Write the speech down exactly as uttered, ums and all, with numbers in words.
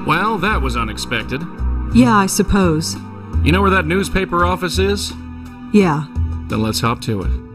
Well, that was unexpected. Yeah, I suppose. You know where that newspaper office is? Yeah. Then let's hop to it.